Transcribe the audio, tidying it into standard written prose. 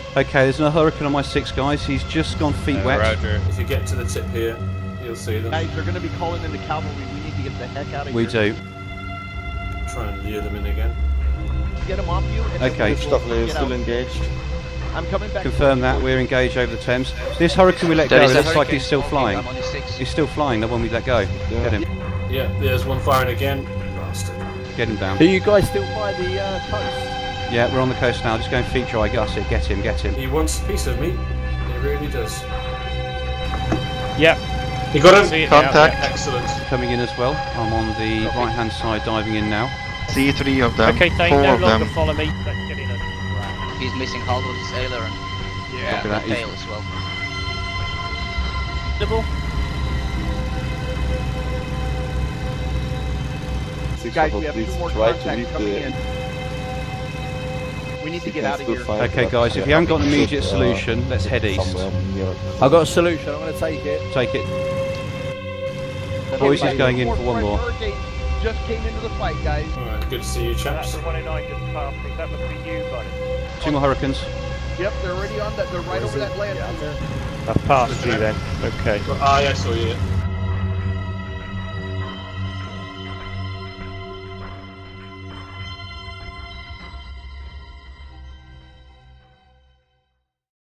Okay, there's another hurricane on my 6, guys. He's just gone feet wet. Roger. If you get to the tip here, you'll see them. Guys, they're going to be calling in the cavalry. We need to get the heck out of We here. do. Try and lure them in again. Get them off you. And Okay. Stuff is still engaged. I'm coming back. Confirm that. We're engaged over the Thames. This hurricane we let go, it looks like he's still flying. I'm on your 6. He's still flying, the one we let go. Get him. Yeah, there's one firing again. Bastard. Get him down. Are you guys still by the coast? Yeah, we're on the coast now. Just going feet dry. Gus it. Get him, get him. He wants a piece of me. He really does. Yep. You got him? See it Contact. now. Excellent. Coming in as well. I'm on the right hand side diving in now. See 3 of them. Okay, Dane, 4 no of longer them. follow me. Let's get in. He's missing half of his aileron. Yeah. Copy that. The tail as well. Double. Guys, we have 2 more contacts coming in. We need to get out of here. Okay, guys, if you haven't got an immediate solution, let's head east. I've got a solution. I'm going to take it. Take it. Boys is going in for one more. Hurricane just came into the fight, guys. Alright, good to see you, That's chaps. the 109 just passed me. That must be you, buddy. 2 more hurricanes. Yep, they're already on that. They're right over that land. I've passed you then. Okay. Ah, yeah, I saw you.